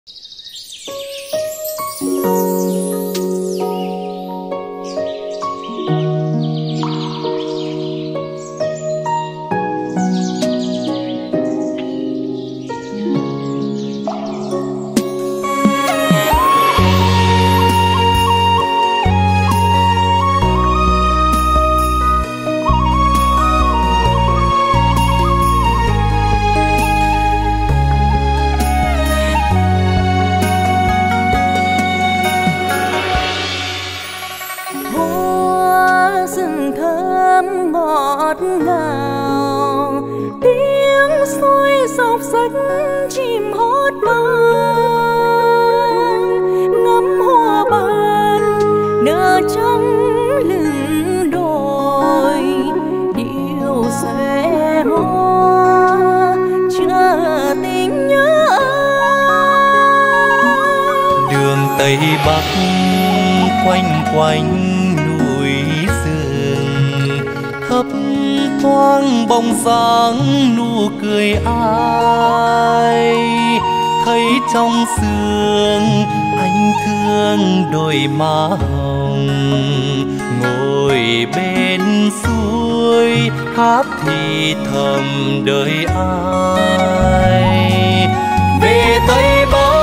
Tây Bắc quanh quanh núi rừng, thấp thoáng bóng dáng nụ cười ai. Thấy trong sương anh thương đôi má hồng, ngồi bên suối hát thì thầm đời ai. Về Tây Bắc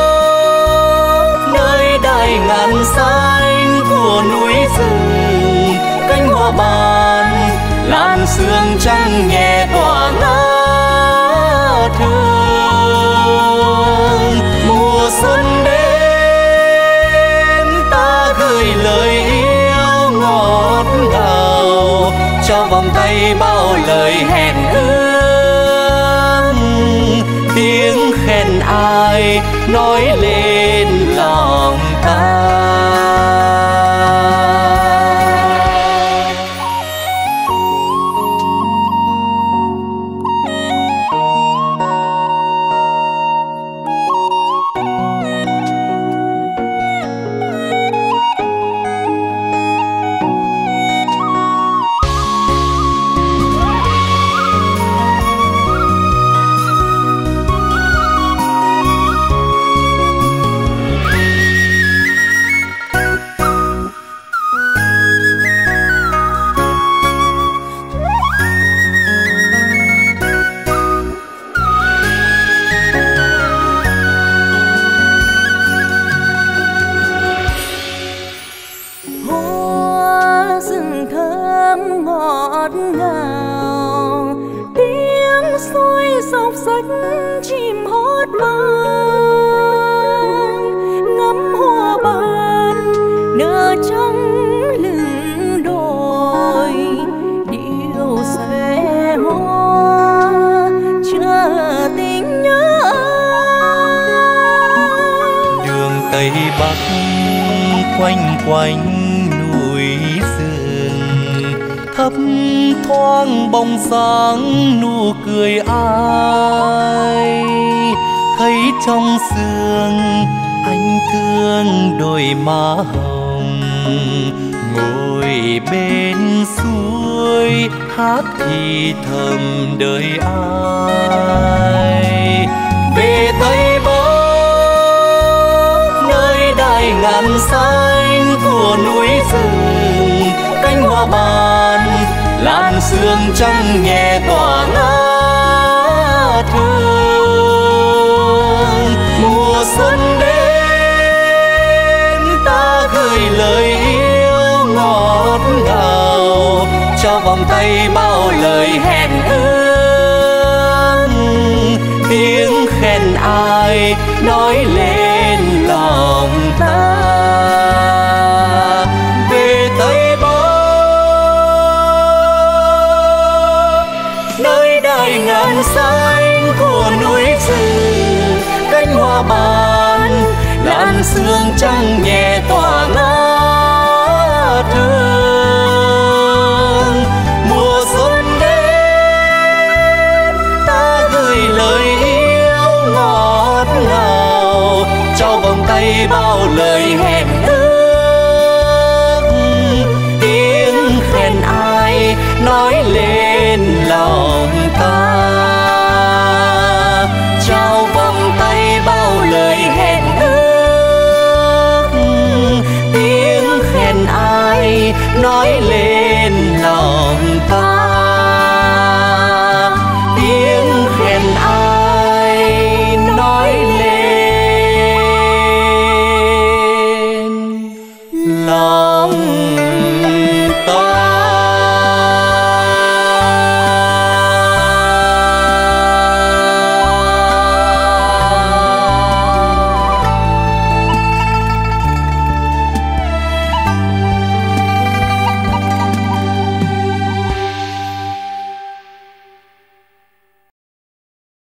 đại ngàn xanh của núi rừng, cánh hoa ban làn sương trắng nhẹ tỏa ngát hương. Mùa xuân đến ta gửi lời yêu ngọt ngào, cho vòng tay bao lời hẹn ước. Tiếng khen ai nói lên lòng ta. Tây Bắc quanh quanh núi rừng, thấp thoáng bóng dáng nụ cười ai. Thấy trong sương anh thương đôi má hồng, ngồi bên suối hát thì thầm đời ai. Về Tây Bắc đại ngàn xanh của núi rừng, cánh hoa ban làn sương trắng nhẹ tỏa ngát hương. Mùa xuân đến ta gửi lời yêu ngọt ngào, cho vòng tay bao lời hẹn ước. Tiếng khen ai nói lên lòng ta. Về Tây Bắc nơi đại ngàn xanh của núi rừng, cánh hoa ban làn sương trắng nhẹ tỏa ngát hương. Mùa xuân đến ta gửi lời yêu ngọt ngào, cho vòng tay bao lời hẹn